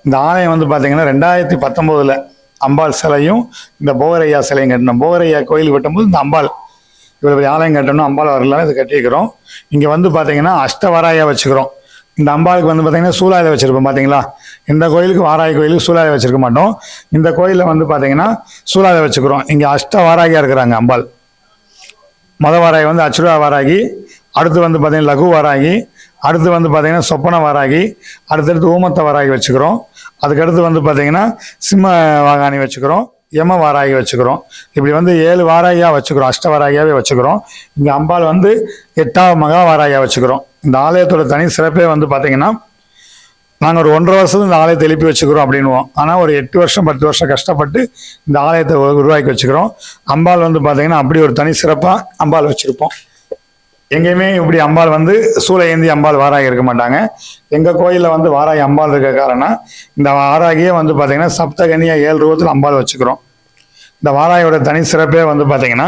இந்த ஆலயம் வந்து பார்த்தீங்கன்னா 2019 அம்பாள் சிலையும் இந்த போகரையா சிலையும் கட்டணும். போகரையா கோயில் கட்டும்போது இந்த அம்பாள் இவ்வளோ பெரிய ஆலயம் கட்டணும், அம்பாள் வரலாம் இது கட்டிக்கிறோம். இங்கே வந்து பார்த்தீங்கன்னா அஷ்டவராயா வச்சுக்கிறோம். இந்த அம்பாளுக்கு வந்து பார்த்தீங்கன்னா சூலாயுதம் வச்சுருப்போம். பார்த்தீங்களா, இந்த கோயிலுக்கு வாராகி கோயிலுக்கு சூலாயுதம் வச்சுருக்க மாட்டோம். இந்த கோயிலில் வந்து பார்த்தீங்கன்னா சூலாயுதம் வச்சுக்கிறோம். இங்கே அஷ்டவாராகியாக இருக்கிறாங்க அம்பாள். வாராகி வந்து அச்சுரா வாராகி, அடுத்து வந்து பார்த்தீங்கன்னா லகு வாராகி, அடுத்து வந்து பார்த்தீங்கன்னா சொப்பன வாராகி, அடுத்தடுத்து ஊமத்த வாராகி வச்சுக்கிறோம். அதுக்கடுத்து வந்து பார்த்தீங்கன்னா சிம்ம வாகாணி வச்சுக்கிறோம், யம வாராகி வச்சுக்கிறோம். இப்படி வந்து 7 வாராகியாக வச்சுக்கிறோம், அஷ்டவாராகியாகவே வச்சுக்கிறோம். இங்கே அம்பாள் வந்து 8வது மகா வாராகியாக வச்சுக்கிறோம். இந்த ஆலயத்தோட தனி சிறப்பே வந்து பார்த்தீங்கன்னா நாங்கள் ஒரு 1.5 வருஷத்துக்கு இந்த ஆலயத்தை எழுப்பி வச்சுக்கிறோம் அப்படின்வோம். ஆனால் ஒரு 8 வருஷம் 10 வருஷம் கஷ்டப்பட்டு இந்த ஆலயத்தை உருவாக்கி வச்சுக்கிறோம். அம்பாள் வந்து பார்த்தீங்கன்னா அப்படி ஒரு தனி சிறப்பாக அம்பாள் வச்சுருப்போம். எங்கேயுமே இப்படி அம்பாள் வந்து சூளை ஏந்தி அம்பாள் வாராகி இருக்க மாட்டாங்க. எங்கள் கோயிலில் வந்து வாராகி அம்பாள் இருக்க காரணம் இந்த வாராகியே வந்து பார்த்தீங்கன்னா சப்தகனியா 7 ரூபத்தில் அம்பாள் வச்சுக்கிறோம். இந்த வாராகியோட தனி சிறப்பே வந்து பார்த்தீங்கன்னா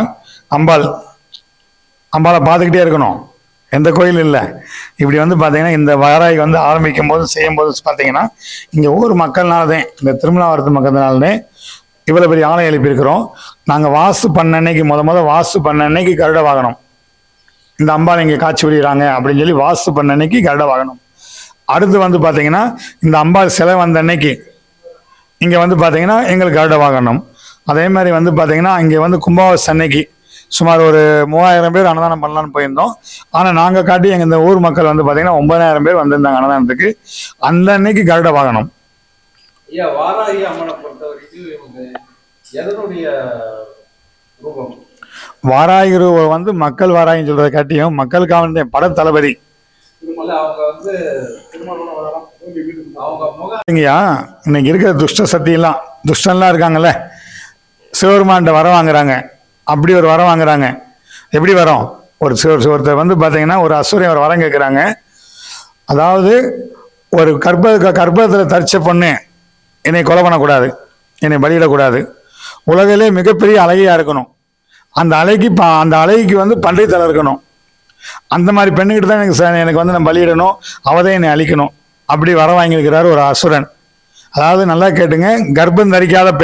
அம்பாளை பார்த்துக்கிட்டே இருக்கணும். எந்த கோயில் இல்லை. இப்படி வந்து பார்த்தீங்கன்னா இந்த வாராகி வந்து ஆரம்பிக்கும் போது செய்யும் போது பார்த்தீங்கன்னா இங்கே ஊர் மக்கள்னால்தான், இந்த திருமணாவரத்து மக்கள்னால்தான் இவ்வளோ பெரிய ஆலயம் எழுப்பியிருக்கிறோம். நாங்கள் வாசு பண்ண அன்னைக்கு வாசு பண்ண அன்னைக்கு கருட வாகனம் இந்த அம்பாள் இங்கே காட்சி விடுகிறாங்க அப்படின்னு சொல்லி வாசு பண்ண அன்னைக்கு கருட வாகனம். அடுத்து வந்து பார்த்தீங்கன்னா இந்த அம்பாள் சிலை வந்த அன்னைக்கு இங்கே வந்து பார்த்தீங்கன்னா எங்களுக்கு கருட வாகனம். அதே மாதிரி வந்து பார்த்தீங்கன்னா இங்கே வந்து கும்பாபிஷேக அன்னைக்கு சுமார் ஒரு 3000 பேர் அன்னதானம் பண்ணலான்னு போயிருந்தோம். ஆனால் நாங்கள் காட்டி எங்கள் இந்த ஊர் மக்கள் வந்து பார்த்தீங்கன்னா 9000 பேர் வந்திருந்தாங்க அன்னதானத்துக்கு. அந்த அன்னைக்கு கருட வாகனம். வாராகி அம்மனை பொறுத்தவரைக்கும் எதனுடைய ரூபம்? வாராகி ரூபம் வந்து மக்கள் வாராகின்னு சொல்றதை காட்டியும் மக்களுக்காக வந்து பட தளபதி இங்கயா இன்னைக்கு இருக்கிற துஷ்ட சக்தியெல்லாம் துஷ்டன்லாம் இருக்காங்கல்ல, சிவபெருமான்கிட்ட வர வாங்குறாங்க. அப்படி ஒரு வரம் வாங்குறாங்க. எப்படி வரோம்? ஒருத்தர் வந்து பார்த்தீங்கன்னா ஒரு அசுரன் ஒரு வரம் கேட்குறாங்க. அதாவது ஒரு கர்ப்பத்தில் தரிச்ச பொண்ணு என்னை கொலை பண்ணக்கூடாது, என்னை பலியிடக்கூடாது, உலகிலே மிகப்பெரிய அழகியாக இருக்கணும், அந்த அழகிக்கு வந்து பண்டை தலை இருக்கணும், அந்த மாதிரி பெண்ணுக்கிட்ட தான் எனக்கு வந்து நான் பலியிடணும், அவதான் என்னை அழிக்கணும். அப்படி வர வாங்கியிருக்கிறார் ஒரு அசுரன். அதாவது நல்லா கேட்டுங்க, கர்ப்பம்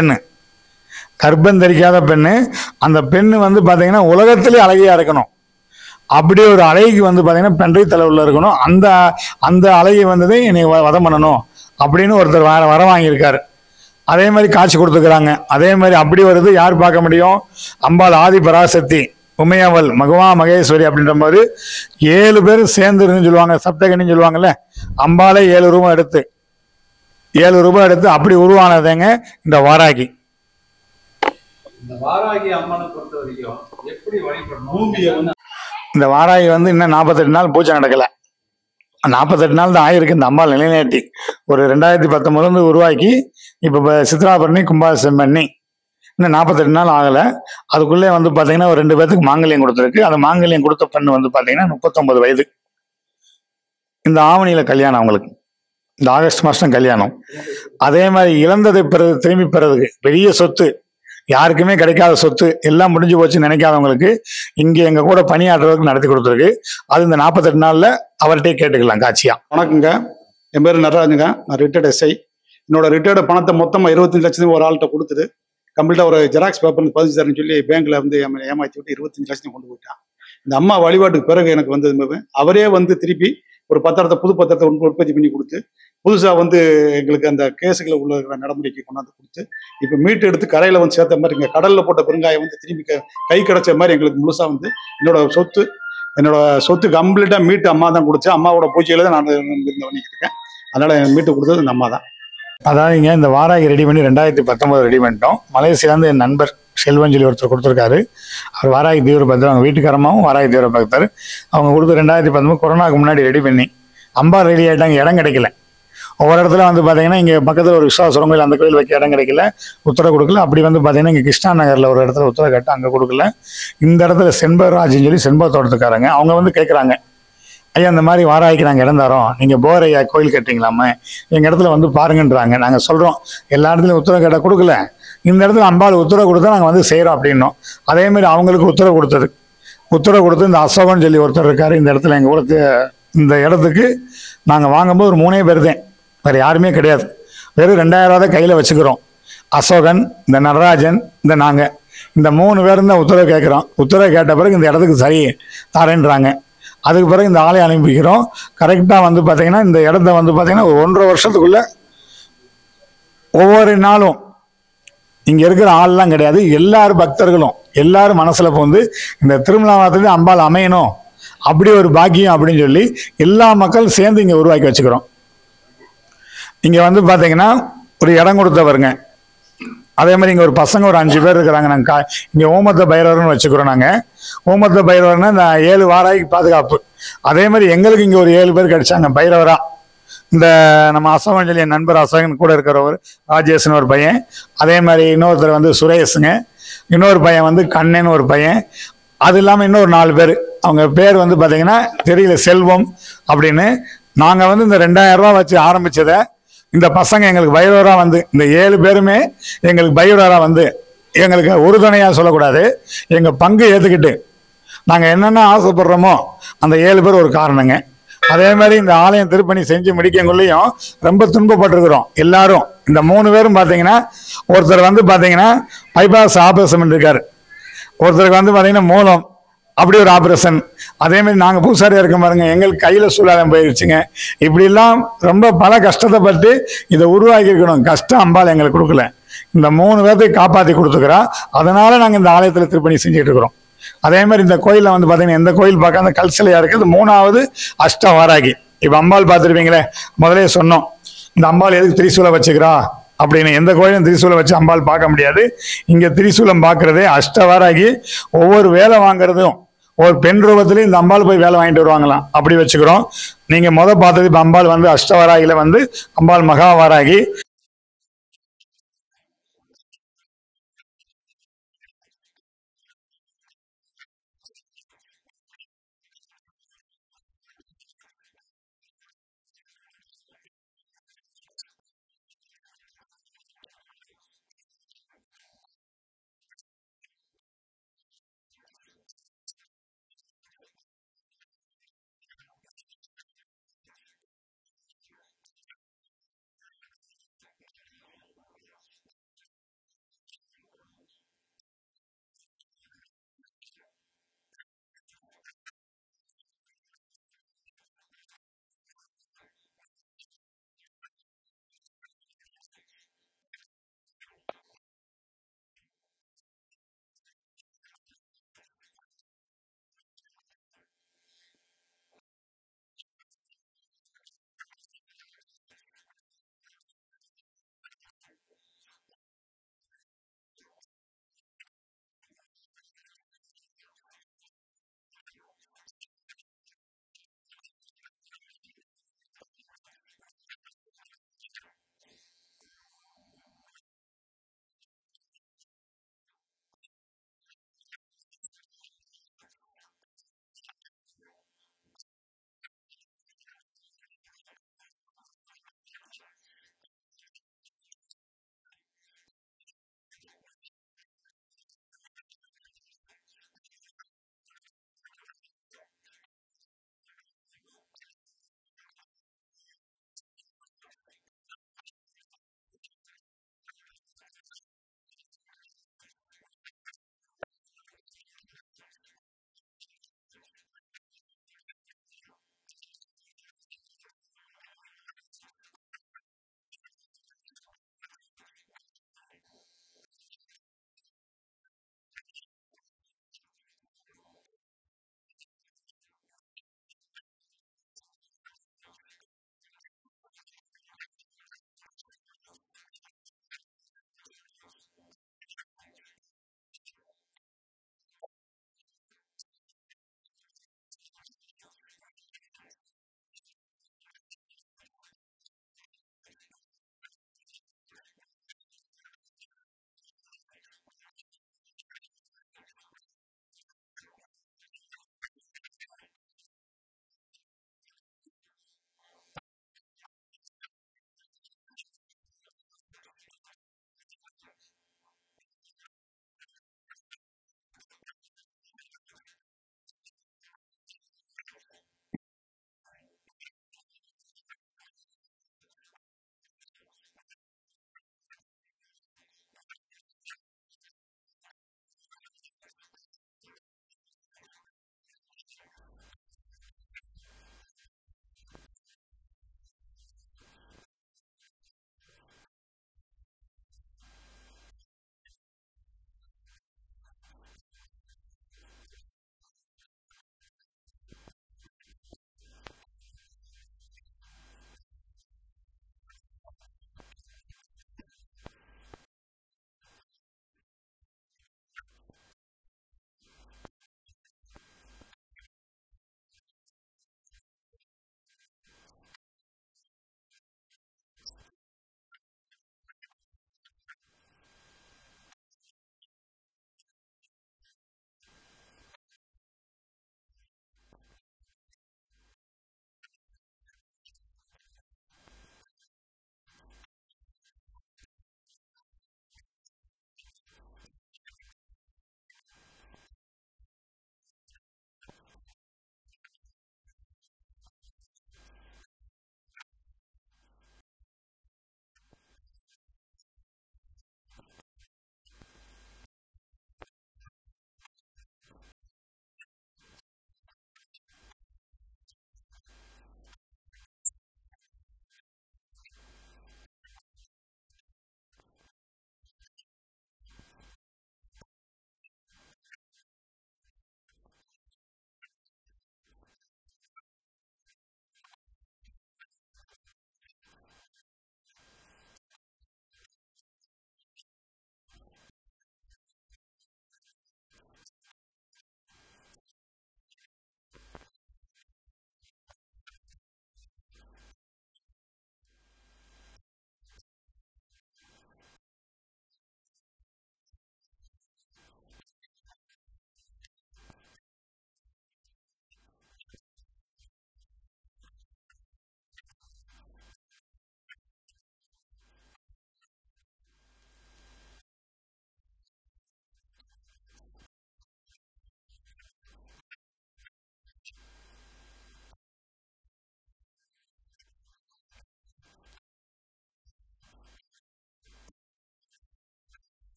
தரிக்காத பெண்ணு அந்த பெண்ணு வந்து பார்த்தீங்கன்னா உலகத்திலே அழகியாக இருக்கணும். அப்படி ஒரு அழகிக்கு வந்து பார்த்தீங்கன்னா பெண்டை தலைவில் இருக்கணும். அந்த அழகி வந்ததே என்னை வதம் பண்ணணும் அப்படின்னு ஒருத்தர் வர வாங்கியிருக்காரு. அதே மாதிரி காட்சி கொடுத்துக்கிறாங்க. அதே மாதிரி அப்படி வருது யார் பார்க்க முடியும்? அம்பாள் ஆதி பராசக்தி உமையவள் மகவா மகேஸ்வரி அப்படின்ற மாதிரி 7 பேர் சேர்ந்துருன்னு சொல்லுவாங்க, சப்தகனின்னு சொல்லுவாங்கல்ல. அம்பாலே 7 ரூபாய் எடுத்து அப்படி உருவானதுங்க இந்த வாராகி. இந்த வாராகி அம்மனை பொறுத்த வரைக்கும் எப்படி வழிபடணும்? இந்த வாராகி வந்து இன்னும் 48 நாள் பூஜை நடக்கல. 48 நாள் தான் ஆயிருக்கு. இந்த அம்பாள் நிலைநாட்டி ஒரு 2019 உருவாக்கி இப்போ சித்ராபரணி கும்பாபிஷேகம் பண்ணி இன்னும் 48 நாள் ஆகலை. அதுக்குள்ளே வந்து பார்த்தீங்கன்னா ஒரு 2 பேர்த்துக்கு மாங்கல்யம் கொடுத்துருக்கு. அந்த மாங்கல்யம் கொடுத்த பெண்ணு வந்து பார்த்தீங்கன்னா 39 வயது. இந்த ஆவணியில் கல்யாணம் அவங்களுக்கு, இந்த ஆகஸ்ட் மாதம் கல்யாணம். அதே மாதிரி இழந்ததை திரும்பி பெறதுக்கு பெரிய சொத்து, யாருக்குமே கிடைக்காத சொத்து, எல்லாம் முடிஞ்சு போச்சுன்னு நினைக்காதவங்களுக்கு இங்கே எங்கள் கூட பணியாற்றுறதுக்கு நடத்தி கொடுத்துருக்கு. அது இந்த 48 நாளில் அவர்கிட்டே கேட்டுக்கலாம் காட்சியா. வணக்கங்க, என் பேர் நடராஜுங்க. நான் ரிட்டையர்ட் எஸ்ஐ. என்னோட ரிட்டையர்டு பணத்தை மொத்தமாக 25 லட்சத்துக்கு ஒரு ஆள்கிட்ட கொடுத்துட்டு கம்ப்ளீட்டாக ஒரு ஜெராக்ஸ் பேப்பர் 15 தரேன்னு சொல்லி பேங்க்ல வந்து ஏமாற்றி விட்டு 25 லட்சத்தையும் கொண்டு போயிட்டான். இந்த அம்மா வழிபாட்டுக்கு பிறகு எனக்கு வந்தது அவரே வந்து திருப்பி ஒரு புது பத்திரத்தை உற்பத்தி பண்ணி கொடுத்து புதுசாக வந்து எங்களுக்கு அந்த கேஸுகளை உள்ள நடைமுறைக்கு கொண்டாந்து கொடுத்து இப்போ மீட்டு எடுத்து கரையில் வந்து சேர்த்த மாதிரி இங்கே கடலில் போட்ட பெருங்காயம் வந்து திரும்பி கை கிடைச்ச மாதிரி எங்களுக்கு முழுசாக வந்து என்னோட சொத்து கம்ப்ளீட்டாக மீட்டு அம்மா தான் கொடுத்து அம்மாவோட பூஜையில தான் நான் பண்ணிக்கிட்டு இருக்கேன். அதனால மீட்டு கொடுத்தது இந்த அம்மா தான். அதாவதுங்க இந்த வாராகி ரெடி பண்ணி 2019 ரெடி பண்ணிட்டோம். மலேசியாந்து என் நண்பர் செல்வன் சொல்லி ஒருத்தர் கொடுத்துருக்காரு. அவர் வாராகி தீவிர பக்தர், அவங்க வீட்டுக்காரமாவும் வாராகி தீவிர பக்தர். அவங்க கொடுத்து 2019 கொரோனாவுக்கு முன்னாடி ரெடி பண்ணி அம்பாள் ரெடி ஆகிட்டாங்க. இடம் கிடைக்கல. ஒவ்வொரு இடத்துல வந்து பார்த்தீங்கன்னா இங்கே பக்கத்தில் ஒரு விஸ்வாசம் கோயில், அந்த கோயில் வைக்க இடம் கிடைக்கல, உத்தரவு கொடுக்கல. அப்படி வந்து பார்த்தீங்கன்னா இங்கே கிருஷ்ணா நகரில் ஒரு இடத்துல உத்தரவு கேட்டு அங்கே கொடுக்கல. இந்த இடத்துல செண்பகராஜ்னு சொல்லி செண்பக தோட்டத்துக்காரங்க அவங்க வந்து கேட்குறாங்க, ஐயா இந்த மாதிரி வாராகிக்கு நாங்கள் இடம் தரோம், நீங்கள் போரையா கோயில் கட்டுறீங்களாமே, எங்கள் இடத்துல வந்து பாருங்கன்றாங்க. நாங்கள் சொல்கிறோம் எல்லா இடத்துலையும் உத்தரவு கேட்டால் கொடுக்கல, இந்த இடத்துல அம்பாள் உத்தரவு கொடுத்தா நாங்கள் வந்து செய்கிறோம் அப்படின்னோம். அதேமாதிரி அவங்களுக்கு உத்தரவு கொடுத்து இந்த அசோகன் சொல்லி ஒருத்தர் இருக்கார் இந்த இடத்துல. எங்கள் ஊருக்கு இந்த இடத்துக்கு நாங்கள் வாங்கும்போது ஒரு 3 பேர் தான், வேறு யாருமே கிடையாது. வெறும் 2000 ரூபா தான் கையில் வச்சுக்கிறோம். அசோகன், இந்த நடராஜன், இந்த நாங்கள், இந்த 3 பேரும் தான் உத்தரவு கேட்குறோம். உத்தரவு கேட்ட பிறகு இந்த இடத்துக்கு சரி தரேன்றாங்க. அதுக்கு பிறகு இந்த ஆளை அனுப்பிக்கிறோம். கரெக்டாக வந்து பார்த்தீங்கன்னா இந்த இடத்த வந்து பார்த்தீங்கன்னா ஒரு 1.5 வருஷத்துக்குள்ள ஒவ்வொரு நாளும் இங்கே இருக்கிற ஆள்லாம் கிடையாது, எல்லாரும் பக்தர்களும் எல்லாரும் மனசில் வந்து இந்த திருமலாவரத்துலேருந்து அம்பாள் அமையணும் அப்படி ஒரு பாக்கியம் அப்படின்னு சொல்லி எல்லா மக்களும் சேர்ந்து இங்கே உருவாக்கி வச்சுக்கிறோம். இங்கே வந்து பார்த்தீங்கன்னா ஒரு இடம் கொடுத்தவருங்க. அதே மாதிரி இங்கே ஒரு பசங்க ஒரு 5 பேர் இருக்கிறாங்க. நாங்கள் இங்கே ஓமத்த பைரவர்னு வச்சுக்கிறோம். நாங்கள் ஓமத்த பைரவர்னா இந்த 7 வாராய்க்கு பாதுகாப்பு. அதே மாதிரி எங்களுக்கு இங்கே ஒரு 7 பேர் கிடைச்சாங்க பைரவரா. இந்த நம்ம அசோகன் சொல்லி என் நண்பர் அசோகன் கூட இருக்கிறவர் ராஜேஷ்னு ஒரு பையன், அதே மாதிரி இன்னொருத்தர் வந்து சுரேஷுங்க, இன்னொரு பையன் வந்து கண்ணன் ஒரு பையன், அது இல்லாமல் இன்னொரு 4 பேர். அவங்க பேர் வந்து பார்த்தீங்கன்னா தெரியல, செல்வம் அப்படின்னு. நாங்கள் வந்து இந்த 2000 ரூபா வச்சு ஆரம்பித்ததை இந்த பசங்க எங்களுக்கு பைரவராக வந்து இந்த 7 பேருமே எங்களுக்கு பைரவராக வந்து எங்களுக்கு உறுதுணையாக சொல்லக்கூடாது, எங்கள் பங்கு ஏற்றுக்கிட்டு நாங்கள் என்னென்ன ஆசைப்படுறோமோ அந்த 7 பேர் ஒரு காரணங்க. அதே மாதிரி இந்த ஆலயம் திருப்பணி செஞ்சு முடிக்கக்குள்ளேயும் ரொம்ப துன்பப்பட்டிருக்கிறோம் எல்லாரும். இந்த 3 பேரும் பார்த்தீங்கன்னா ஒருத்தர் வந்து பார்த்தீங்கன்னா பைபாஸ் ஆபரேஷன் இருக்காரு, ஒருத்தருக்கு வந்து பார்த்தீங்கன்னா மூலம் அப்படி ஒரு ஆப்ரேஷன். அதே மாதிரி நாங்கள் பூசாரியாக இருக்க பாருங்க, எங்களுக்கு கையில் சூழலம் போயிடுச்சுங்க. இப்படிலாம் ரொம்ப பல கஷ்டத்தை பட்டு இதை உருவாக்கி இருக்கணும். கஷ்டம் அம்பாள் எங்களுக்கு கொடுக்கல, இந்த 3 பேர்த்தையும் காப்பாற்றி கொடுத்துக்கிறா. அதனால நாங்கள் இந்த ஆலயத்தில் திருப்பணி செஞ்சுட்டு இருக்கிறோம். அதே மாதிரி இந்த கோயிலில் வந்து பார்த்தீங்கன்னா எந்த கோயில் பார்க்காத கல் சிலையாக இருக்குது. 3வது அஷ்டவாராகி. இப்போ அம்பாள் பார்த்துருப்பீங்களே, முதலே சொன்னோம் இந்த அம்பாள் எதுக்கு திரிசூலம் வச்சுக்கிறா அப்படின்னு. எந்த கோயிலும் திரிசூலம் வச்சு அம்பாள் பார்க்க முடியாது. இங்கே திரிசூலம் பார்க்கறதே அஷ்டவாராகி. ஒவ்வொரு வேலை வாங்குறதும் ஒரு பெண் ரூபத்திலையும் இந்த அம்பாள் போய் வேலை வாங்கிட்டு வருவாங்களாம், அப்படி வச்சுக்கிறோம். நீங்கள் பார்த்தது இப்போ அம்பாள் வந்து அஷ்டவாராகியில் வந்து அம்பாள் மகாவாராகி.